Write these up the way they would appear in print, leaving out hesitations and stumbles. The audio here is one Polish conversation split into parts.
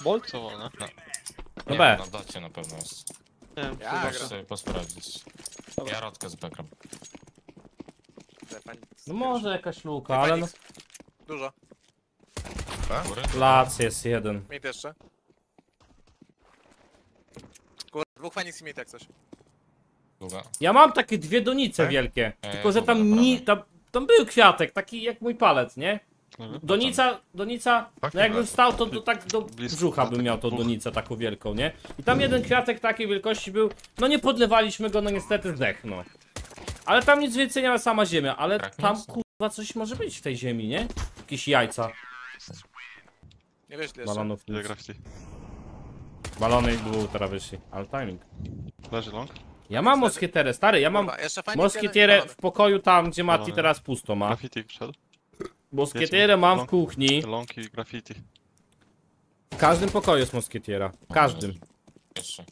Bolt? Co wolne? No Nie, B. na dacie na pewno jest. Nie wiem, Ja chyba gram. Muszę sobie posprawdzić. Dobra. Ja rodkę z bekrem. Feniks. No może jakaś luka, ale no... Dużo. Góry? Lac jest jeden. Mid jeszcze. Kurde, dwóch Feniks i mid jak coś. Długa. Ja mam takie dwie donice Tak? wielkie, tylko że dobra, tam tam był kwiatek, taki jak mój palec, nie? Donica, no jakbym wstał, to tak do Blisko brzucha bym miał tą donicę taką wielką, nie? I tam jeden kwiatek takiej wielkości był, no nie podlewaliśmy go, no niestety zdechnął. Ale tam nic więcej nie ma, sama ziemia, ale Tak, tam nic. kurwa coś może być w tej ziemi, nie? Jakieś jajca, Nie wiesz, jeszcze. balonów, Ile nic. graffiti? Balony i dwóch teraz wyszli, ale timing. Leży long? Ja mam moskieterę, stary, ja mam Kurwa, jeszcze Feniks moskitierę jeden i w pokoju tam, gdzie Mati Balony. teraz pusto ma. Graffiti wszedł. Moskitierę mam w Long. kuchni. Long i graffiti. W każdym pokoju jest moskietiera. W każdym. Jeszcze.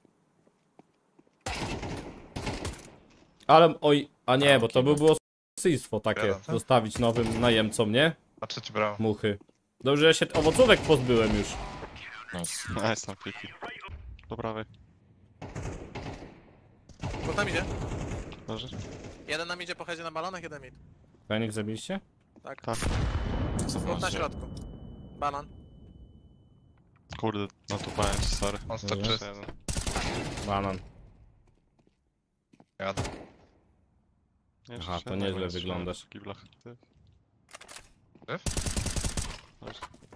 Ale oj, a nie, bo to by było s***stwo takie. Wiadomo, co? Zostawić nowym najemcom, nie? A trzeci brawo. Muchy. Dobrze, że się owocówek pozbyłem już. Nice. Nice tam kliki. Do prawej. Dwóch tam idzie. Leży? Jeden nam idzie po headzie na balonach, jeden mid. Fenix zabiliście? Tak. Tak. Dwóch na się. środku. Banan. Kurde, no tu pałem, sorry. On Dobra. starczy. Jeszcze jeden. Banan. Jadę. Jeszcze Aha, to jeden nieźle jest wyglądasz. w kiblach. Ty. Tyf? Leży.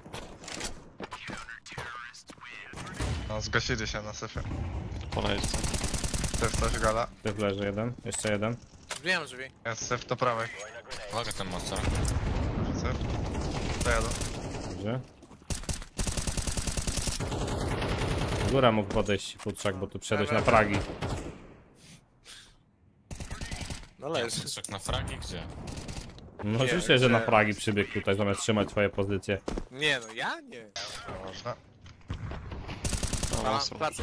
No zgasili się na syfie. Ponajdź co? Syf coś gala. Typ leży jeden, jeszcze jeden. Zbijam drzwi. Jest syf do prawej. Uwaga ten monster. Syf. To jadę. Dobrze. Góra mógł podejść futrzak, bo tu wszedłeś na fragi. No Nie, leży. monster na fragi gdzie? No Nie, oczywiście, że na gdzie? fragi przybiegł tutaj, zamiast trzymać twoje pozycje. Nie no, ja nie. No można. No, Banan, są. placy.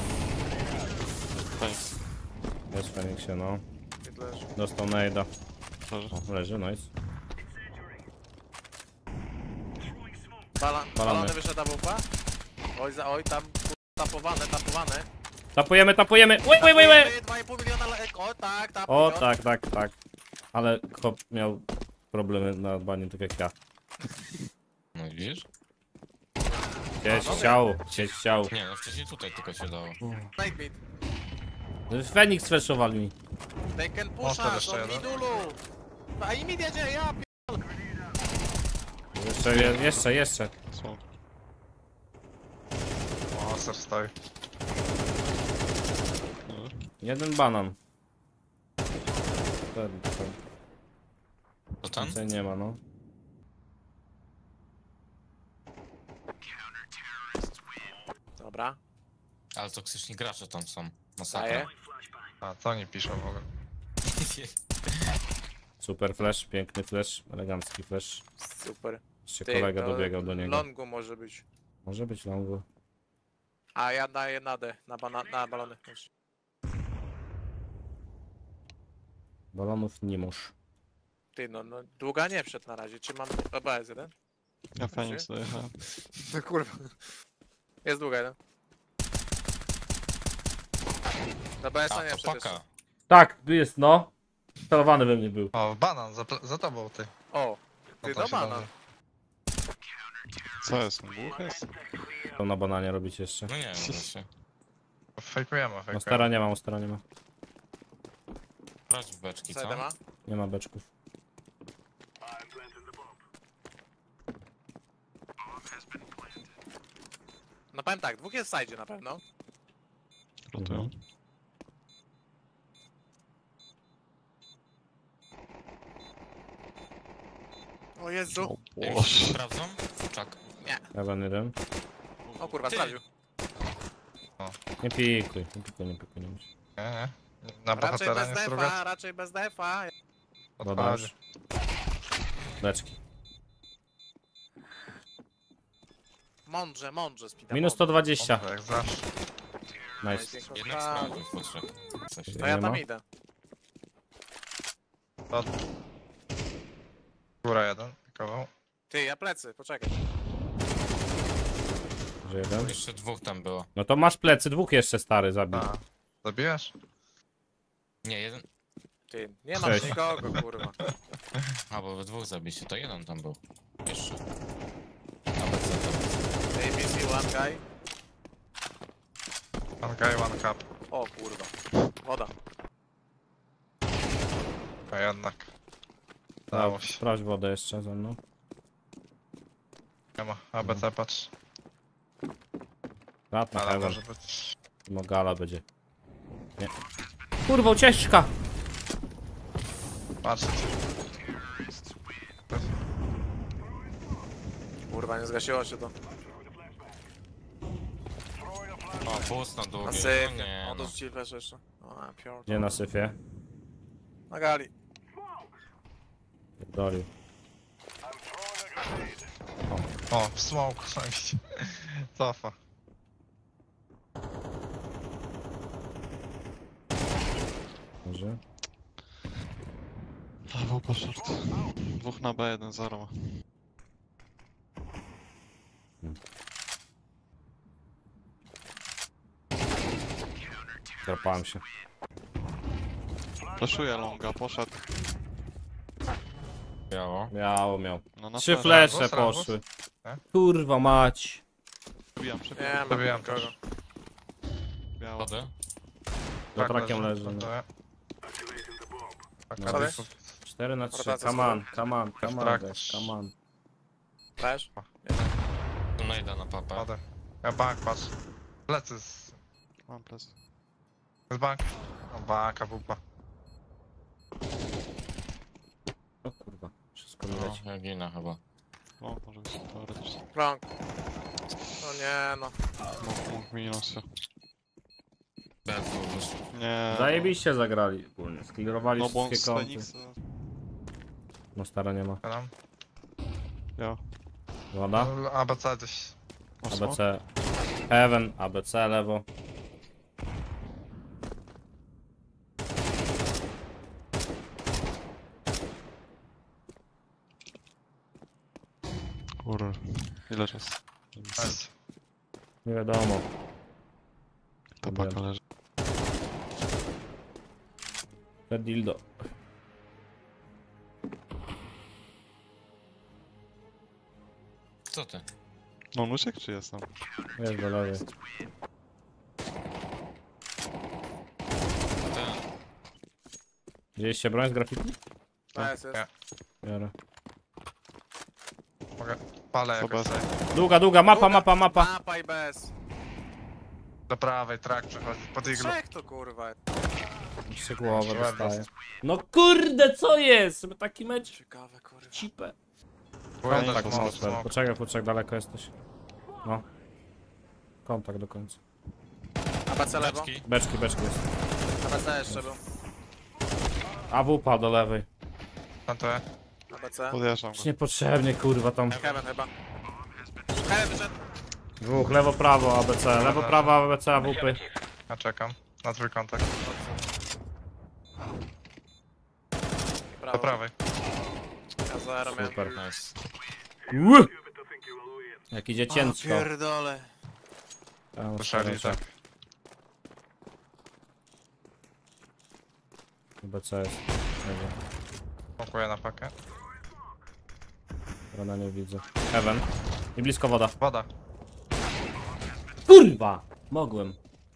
Feniks. Jest w Fenixie, no. Mid leży. Dostał nade'a. Leży. O, leży, nice. Balony wyszedł AWP. Oj, tam tapowane. Tapujemy! Ły! 2,5 miliona o tak, O, tak. Ale chłop miał problemy na banie, tak jak ja. No i widzisz? Gdzieś chciał. Nie, no wcześniej tutaj tylko się dało. Night mid. Fenix flashował mi. They can Monster push us jeszcze on jeden. midulu. A i mid jedzie, ja Jeszcze. Są. Monster stoi. Leży. Jeden banan. To ten? Więcej nie ma, no. Dobra, Ale toksyczni gracze tam są. daję. Masakra. A co oni piszą w ogóle? Super flash, piękny flash, elegancki flash. Super. Jeszcze Ty, kolega to dobiegał do niego. Longu może być. Może być longu. A ja daję na D, na balony. Balonów nie masz. Ty no, długa nie wszedł na razie. Czy mam OBS jeden? Ja Feniks dojechałem. No kurwa. Jest długa jeden. Do BS A, nie to wszedł jeszcze. paka. Tak, jest no. Celowany we mnie był. O, banan, za tobą ty. O, ty No to do się bana. dobrze. Co jest? Dwóch jest? To na bananie robić jeszcze. No nie wiem właśnie. Fejkujemy. Mostera nie ma, Mostera nie ma. Sprawdź w beczki, co? CD ma? Nie ma beczków. No powiem tak, dwóch jest w side na pewno. Rotują. O Jezu. Boże. Sprawdzą? Czak. Ewan jeden. O kurwa, Ty. sprawdził. Nie pikuj, nie musi. Nie. Na Raczej bohatera bez nie defa, strugać? raczej bez defa. Odpali. Badasz. Beczki. Mądrze, spida. Minus 120. Jak zawsze. Nice. Jednak sprawdził futrzak. Coś. To ja Nie tam ma. idę. Góra jeden. Kawał. Ty, ja plecy, poczekaj. Że jeden. Jeszcze dwóch tam było. No to masz plecy, dwóch jeszcze stary zabił. A. Zabijesz? Nie, jeden. Ty, nie masz Cześć. nikogo, kurwa. A, bo we dwóch zabiliście, to jeden tam był. Jeszcze. ABC tam. ABC, one guy. One guy, one cup. O kurwa. Woda. A jednak. Dało się. Sprawdź wodę jeszcze ze mną. Nie ma. ABC patrz. Rat na Ale heaven. może być. No gala będzie. Nie. Kurwa, ucieczka! Patrzcie. Kurwa, nie zgasiło się to. O, pust na Na długie. sypie. No nie, On no. dorzucili flash jeszcze. O, pior. Gdzie na syfie? Na gali. Dolił. O, w smoke przynajmniej. Cofa. Może? Lewo poszedł. Dwóch na B, 1-0. Drapałem się. Flashuje longa, poszedł. Biało. Miał. No na 3 flash. flesze Rambus? poszły. Tak? Kurwa mać. Wbijam, Nie przebijam. ma Zabijam nikogo. też. Biało. Wody? Za trakiem leży. No. Plantuję. No. Taka Sorry? 4 na 3. Rotacja Come on, come on, come on, trak. guys, come on. Flash? Tu najdę na papę. Wodę. Ja bank patrz. Plecy z... Mam plecy. z bank. O, banka wupa. O kurwa, wszystko mi No, leci. ja ginę chyba. Long może być teoretycznie. Long. No nie no. Mógł minusy. Bez wyszło. Nie. Zajebiście zagrali ogólnie, skillerowali No bo on wszystkie z kąty. Fenixa. No stara nie ma. Tam. Ja. Woda? No, ABC gdzieś. Mocno. ABC. Heaven, ABC lewo. Kurwa. Ile czasu? Nice. Nie wiadomo. Ta paka leży. Te dildo. Co ty? No on uciekł czy jest tam? Jest do lewej. Ten. Widzieliście broń z graffiti? Nice Nie. jest. Biorę. Mogę. Palę jakoś Zobacz. tutaj. Długa, mapa. Mapa i bez. Do prawej, track przechodzi. Pod iglu. Trzech to kurwa. Jeszcze głowę Trzeba dostaję. No kurde, co jest? Taki mecz. Ciekawe kurwa. Cipę. Kontakt Tak, mocno, mocno. smoke. Poczekaj, daleko jesteś. No. Kontakt do końca. ABC lewo. Beczki. Beczki jest. ABC jeszcze był. AWP do lewej. Plantuję. ABC. Podjeżdżam go. Już niepotrzebnie, kurwa, tam. Heaven chyba. Heaven wyszedł. Dwóch, lewo, prawo, ABC. Lewo, prawo, ABC, AWP. Ja czekam. Na twój kontakt. Prawo. Do prawej. Ja zero miałem. Super. Nice. Jak idzie ciężko. Pierdole. Tam Poszali stara tak. się. ABC jest. Nie wiem. Smokuję na pakę. Rana nie widzę. Heaven. I blisko woda. Woda. Kurwa! Mogłem.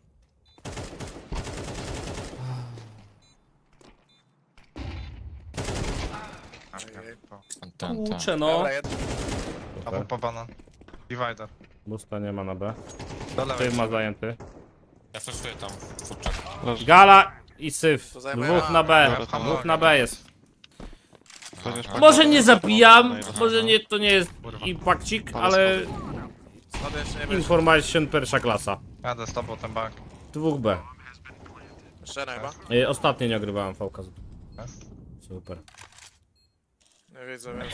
Ten. Uczę no. Dobra, jeden. Albo po banan. Divider. Busta nie ma na B. Do lewej. Ty ma zajęty. Ja flashuję tam. Furczak. Leży. Gala i syf. To zajmuje- Dwóch na B. Dobra, Dwóch na B jest. Weźmiesz Aha. pakę. Może nie zabijam, Aha. może nie, to nie jest Kurwa. impakcik, Ale ale Schody jeszcze nie wyszły. information pierwsza klasa. Jadę z tobą ten bank. Dwóch B. Jeszcze jeden chyba. Ostatnio nie ogrywałem VK. Jest. Super. Nie widzę, więc...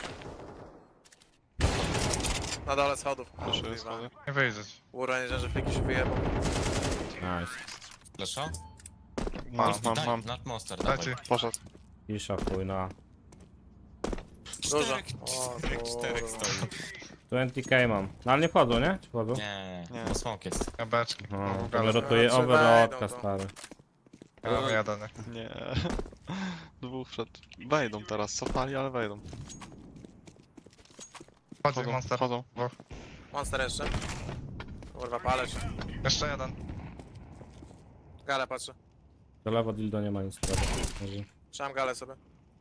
Na dole schodów. Flashuję schody. Nie wyjdzieć. Ura, nie że fliki się wyjebał. Nice. Flesza? Mam. Nad monster, Dajcie. dawaj. Poszedł. Isza chuj na. Dużo. Czterech, O, czterech kurwa. stoi. 20k mam. No ale nie wchodzą, nie? Czy wchodzą? Nie, Nie. bo smok jest. Ja beczki. No, No, to gadam. rotuje No, overloadka, wejdą to. stary. Ja mam jeden. Nie. Dwóch przed. Wejdą teraz, cofali, ale wejdą. Chodzi Wchodzą, monster. wchodzą. Monster jeszcze. Kurwa, palę się. Jeszcze jeden. Gale patrzę. Do lewo dildo nie ma nic prawa. Trzymam galę sobie.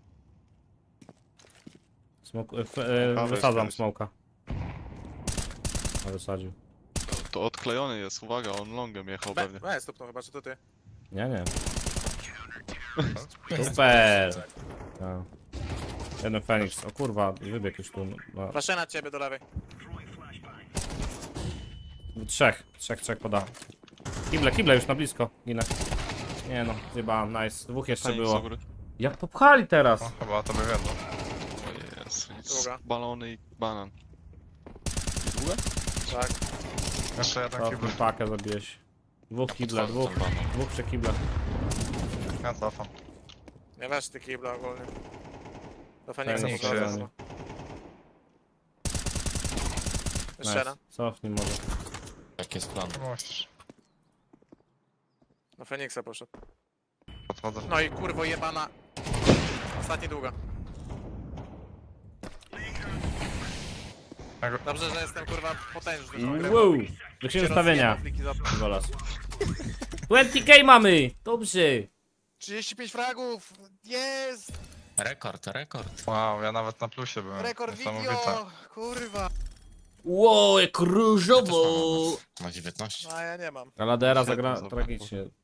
Wysadzam smoka. A wysadził. To odklejony jest, uwaga, on longem jechał pewnie. Stopnął chyba, czy to ty? Nie, nie. Super! Tak. Jeden Feniks. O kurwa, wybiegł już tu. No. Proszę na ciebie do lewej. Trzech poda. Kible już na blisko. Ginę. Nie no, zjebałem, nice. Dwóch jeszcze Feniks było. do góry. Jak popchali teraz? No, chyba to by wiodło. O Jezu, Druga. balony i banan. Długa? Tak. Jeszcze jeden O, kibel. pakę zabiłeś. Dwóch kible, Podchodzą tam banan. dwóch przy kible. Ja cofam. Nie weź ty kibla ogólnie. Do Feniksa Feniks po drodze. jest. chyba. Jeszcze Nice. jeden. Cofnij może. Jaki jest plan? Musisz. Do Feniksa poszedł. Podchodzę. No i kurwo jebana. Ostatni długa. Dobrze, że jestem kurwa potężny. tą grę. Wow! Cię Wykrzyjmy rozjebał, ustawienia. fliki za- Golas. 20k mamy! Dobrze! 35 fragów! Jest! Rekord. Wow, ja nawet na plusie byłem. Rekord Niesamowite. video! Kurwa! Wow, jak różowo! Ma 19. No a ja nie mam. Galadera Siedem zagra zabrakło. tragicznie.